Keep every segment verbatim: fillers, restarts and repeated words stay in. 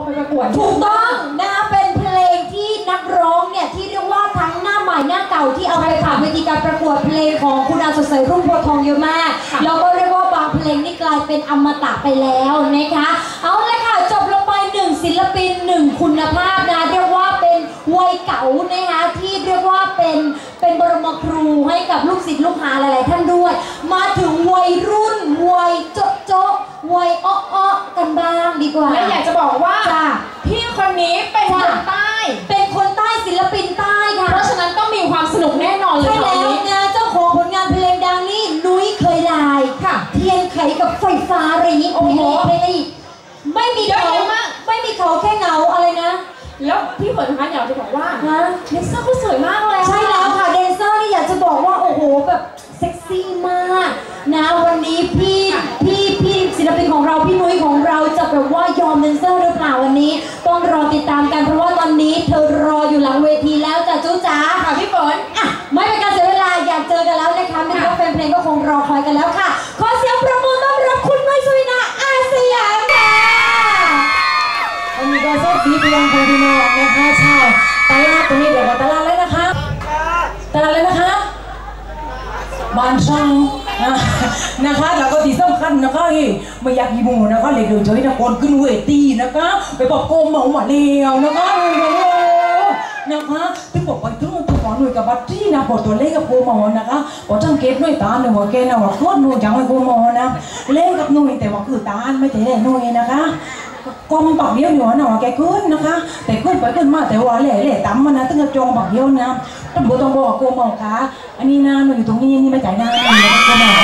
ประกวดถูกต้องนะเป็นเพลงที่นักร้องเนี่ยที่เรียกว่าทั้งหน้าใหม่หน้าเก่าที่เอาไปผ่านเวทีการประกวดเพลงของคุณอาสดใสรุ่งโพธิ์ทองเยอะมากแล้วก็เรียกว่าบางเพลงนี่กลายเป็นอมตะไปแล้วนะคะเอาเลยค่ะจบลงไปหนึ่งศิลปินหนึ่งคุณภาพนะเรียกว่าเป็นวัยเก่านะคะที่เรียกว่าเป็นเป็นบรมครูให้กับลูกศิษย์ลูกหาหลายๆท่านด้วยมาถึงวัยรุ่นวัยโจ๊ะโจ๊ะวัยอ้อๆกันบ้างดีกว่าและอยากจะบอกว่าพี่คนนี้เป็นคนใต้เป็นคนใต้ศิลปินใต้ค่ะเพราะฉะนั้นต้องมีความสนุกแน่นอนเลยใช่แล้วนะเจ้าของผลงานเพลงดังนี่นุ้ยเคยลายค่ะเทียนไขกับไฟฟ้าอะไรนี้โอ้โหเพลงนี้ไม่มีเขาไม่มีเขาแค่เงาอะไรนะแล้วพี่ฝนคะอยากจะบอกว่าเดนเซอร์เขาสวยมากเลยใช่แล้วค่ะเดนเซอร์นี่อยากจะบอกว่าโอ้โหแบบเซ็กซี่มากนะวันนี้พี่พี่พี่ศิลปินของเราพี่นุ้ยของเราจะแบบว่ายอมเดนเซอร์หรือเปล่าวันนี้ต้องรอติดตามกันเพราะว่าตอนนี้เธอรออยู่หลังเวทีแล้วจ้ะจุ๊จ๋าค่ะพี่ฝนอ่ะไม่เป็นการเสียเวลาอยากเจอกันแล้วนะคะไม่ว่าแฟนเพลงก็คงรอคอยกันแล้วค่ะขอเสียงประมือต้อนรับคุณนุ้ยสุวินาอาสยามค่ะวันนี้ก็สวัสดีพี่น้องพี่น้องนะคะชาวตลาดตรงนี้เดี๋ยวตลาดเลยนะคะตลาดเลยนะคะบ้านช่างนะคะแล้วก็ที่สำคัญนะคะไม่อยากยีมูนะคะเลยเดินเฉยนะก่อนขึ้นเวทีนะคะไปบอกโกมเมาหมาเลี้ยวนะคะนะคะที่บอกไปถึงตัวหน่วยกับบัตรที่นะบอกตัวเลขกับโกมเมานะคะบอกจังเกตหน่วยตาหนึ่งว่าแกนะว่าโคตรหน่วยจังเลยโกมเมานะเล่นกับหน่วยแต่ว่าคือตาไม่ใช่หน่วยนะคะกองปักเดียวอยู่นะว่าแกขึ้นนะคะแต่ขึ้นไปขึ้นมาแต่ว่าเล่เล่ตั้มมันนะตั้งแต่จองปักเดียวนะตำรวจต้องบอกโกมเมาค่ะอันนี้นะมันอยู่ตรงนี้นี่ไม่จ่ายหน้าโกมเมา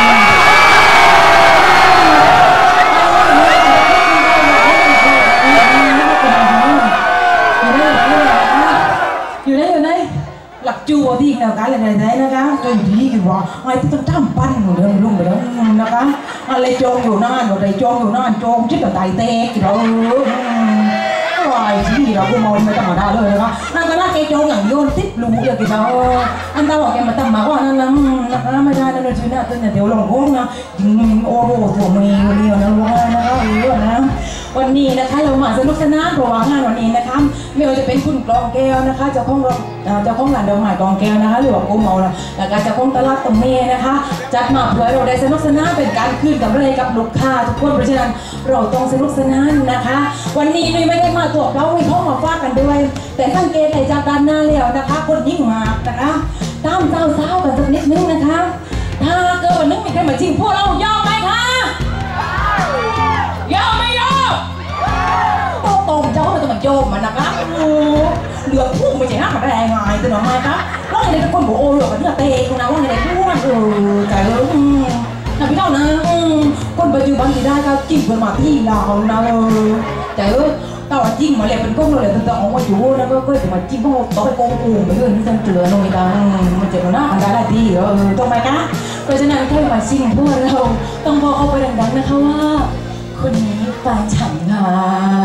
อยู่ไหนอยู่ไหนหลักจูว่าที่แนวการอะไรไหนนะคะจะอยู่ที่กี่ว่าไอ้ที่ต้องทำปั้นหนูเดินลุ่มไปแล้วนะคะอะไรจองอยู่นั่นอะไรจองอยู่นั่นจองชิดกับไตเตะกี่เราวายที่เราก็มองไม่ธรรมดาเลยนะคะนั่นก็น่าแกจองอย่างโยนติดลูกอย่างกี่เราอันตาบอกแกมาตั้งมาว่านั่นนั่นนะคะไม่ได้นั่นเลยชีวิตน่ะตั้งแต่เดี๋ยวลองโค้งนะจริงโอ้โหตัวมีวันนี้นะรู้ว่านะคะรู้นะวันนี้นะคะเรามาสนุกสนานเพราะว่างานวันนี้นะคะไม่ว่าจะเป็นคุณกรองแก้วนะคะเจ้าของเจ้าของร้านดอกไม้กรองแก้วนะคะหรือว่าโกเมาแล้วก็เจ้าของตลาดตรงนี้นะคะจัดมาเพื่อเราได้สนุกสนานเป็นการคืนกับอะไรกับลูกค้าทุกคนเพราะฉะนั้นเราต้องสนุกสนานนะคะวันนี้นุ้ยไม่ได้มาตัวเราไม่ท้องมาฟาดกันด้วยแต่สังเกตในจากด้านหน้าแล้วนะคะคนยิ่งมากนะคะตามเจ้าสาวกันสักนิดนึงนะคะถ้าเกิดวันนึงมีใครมาชิงพวกเรายอมไหมคะยอมไม่ยอมโต๊ะตรงเจ้าไม่ต้องมาโยมมันนะคะเหลือพุ่งไม่ใช่ห้ามันแรงไงตัวหน่อยคะว่าไงทุกคนบอกโอ้เหลือกันเนื้อเตะคุณนะว่าไงพุ่งเออใจเออนะพี่เท่านะคนปัจจุบันที่ได้ก็จิ้มเป็นมาที่เรานะเออใจเออแต่ว่าจิ้มมาเลยเป็นก้งเลยตั้งแต่ออกมาอยู่นะก็ก็จะมาจิ้มก็ต่อไปโกงกูไปเรื่องนี้จนเจือหน่อยกันมันเจ็บหน้ากันได้ได้ดีเออตรงไหมคะเพราะฉะนั้นแค่มาชิงพวกเราต้องบอกเอาไปดังๆนะคะว่าคนนี้แฟนฉันค่ะ